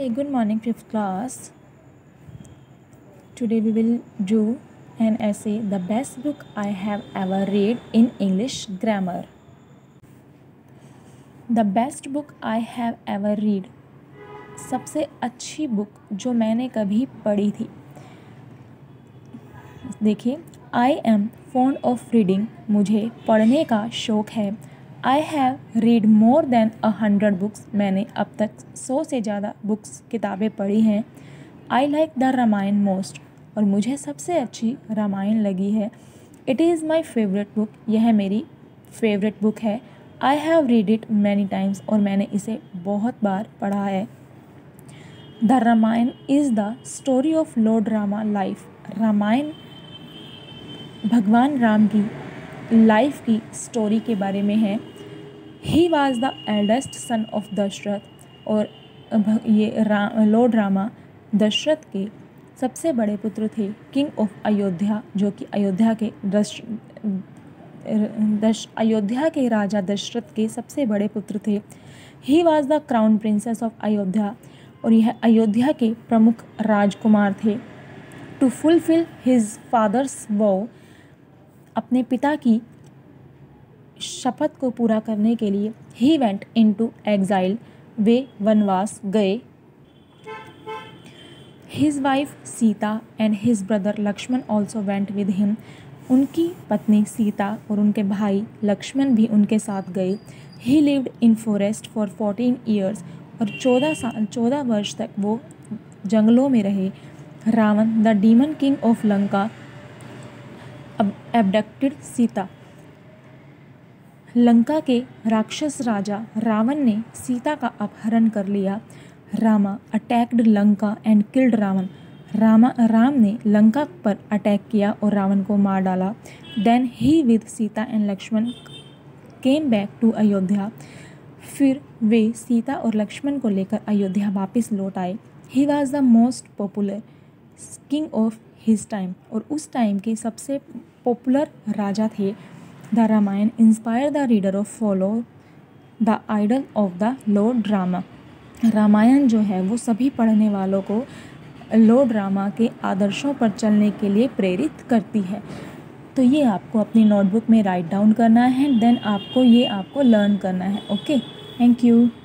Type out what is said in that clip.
Hey, good morning, fifth class. Today we will do an essay, The Best Book I Have Ever Read in English Grammar. The best book I have ever read. सबसे अच्छी book जो मैंने कभी पढ़ी थी. देखिए, I am fond of reading. मुझे पढ़ने का शौक़ है. I have read more than 100 books. मैंने अब तक 100 से ज़्यादा बुक्स किताबें पढ़ी हैं. I like the Ramayan most. और मुझे सबसे अच्छी रामायण लगी है. It is my favorite book. यह मेरी फेवरेट बुक है. I have read it many times. और मैंने इसे बहुत बार पढ़ा है. The Ramayan is the story of Lord Rama life. Ramayan भगवान राम की लाइफ की स्टोरी के बारे में है. He was the eldest son of Dasharath. और ये लॉर्ड रामा दशरथ के सबसे बड़े पुत्र थे. किंग ऑफ अयोध्या, जो कि अयोध्या के राजा दशरथ के सबसे बड़े पुत्र थे. He was the crown princess of Ayodhya. और यह अयोध्या के प्रमुख राजकुमार थे. To fulfil his father's vow. अपने पिता की शपथ को पूरा करने के लिए ही वेंट इनटू एग्जाइल. वे वनवास गए. His wife Sita and his brother Lakshman also went with him. उनकी पत्नी सीता और उनके भाई लक्ष्मण भी उनके साथ गए. He lived in forest for 14 years. और 14 वर्ष तक वो जंगलों में रहे. Ravan the demon king of Lanka abducted Sita. Lanka के राक्षस राजा रावण ने सीता का अपहरण कर लिया. Rama attacked Lanka and killed Ravan. Ram ने लंका पर अटैक किया और रावण को मार डाला. Then he with Sita and Lakshman came back to Ayodhya. फिर वे सीता और लक्ष्मण को लेकर अयोध्या वापस लौट आए. He was the most popular king of his time. और उस टाइम के सबसे पॉपुलर राजा थे. The Ramayan inspire the reader of follow the idol of the lord Rama. Ramayan जो है वो सभी पढ़ने वालों को लॉर्ड रामा के आदर्शों पर चलने के लिए प्रेरित करती है. तो ये आपको अपनी नोटबुक में राइट डाउन करना है. देन आपको लर्न करना है. Okay, thank you.